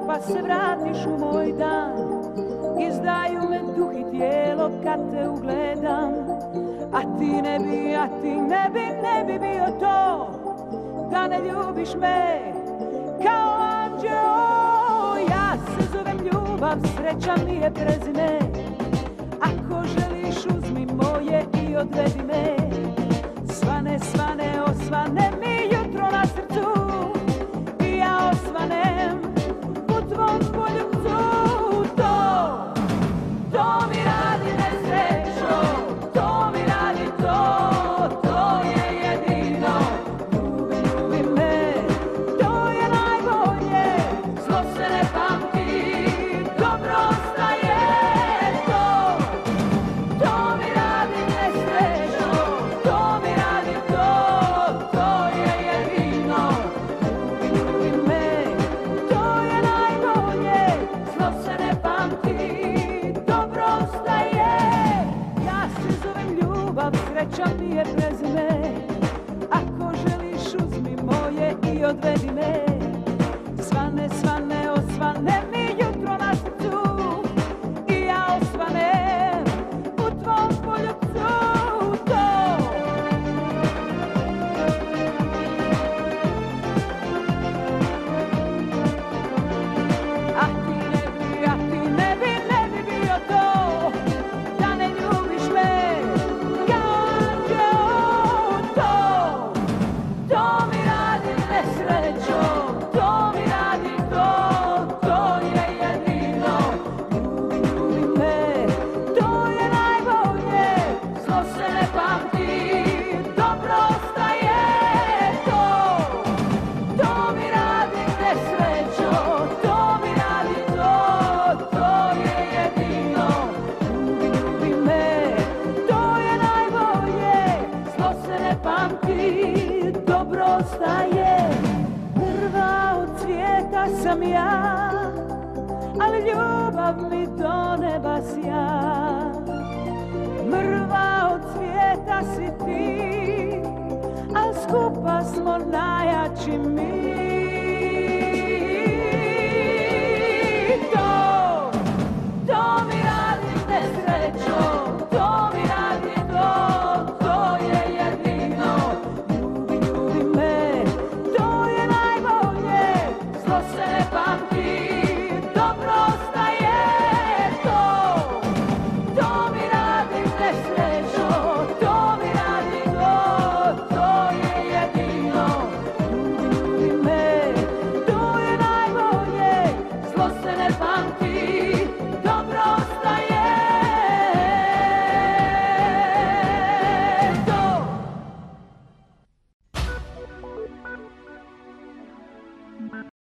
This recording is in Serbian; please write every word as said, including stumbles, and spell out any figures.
pa se vratiš u moj dan. Izdaju me duh i tijelo kad te ugledam. A ti ne bi, a ti ne bi, ne bi bio to da ne ljubiš me kao anđeo. Ja se zovem ljubav, sreća mi je prezime. Ako želiš uzmi moje i odvedi me. Svane, svane, osvane mi jutro na srcu i ja osvanem u tvom poljubcu. To, to mi radi nesrećo, to mi radi to, to je jedino. Ljubi, ljubi me, to je najbolje, zlo se ne pamti, dobro ostaje. To, to mi radi nesrećo, to mi radi to, to je jedino. Ljubi, ljubi me, to je najbolje, zlo se ne pamti, dobro ostaje. Ja se zovem ljubav, sreća mi je prezime. Ako želiš uzmi moje i odvedi me. Svane, svane, osvane mi jutro na srcu i ja osvanem u tvom poljubcu. To, a ti ne bi, a ti ne bi, ne bi bio to da ne ljubiš me kao anđeo. To, to mi radi nesrećo, to mi radi to, to je jedino. Ljubi, ljubi me, to je najbolje, zlo se ne pamti, dobro ostaje. To, to mi radi nesrećo, to mi radi to, to je jedino. Ljubi, ljubi me, to je najbolje, zlo se ne pamti, dobro ostaje. Prva od svijeta sam ja, ali ljubav mi do neba sja. Mrva od svijeta si ti, al skupa smo najjači mi.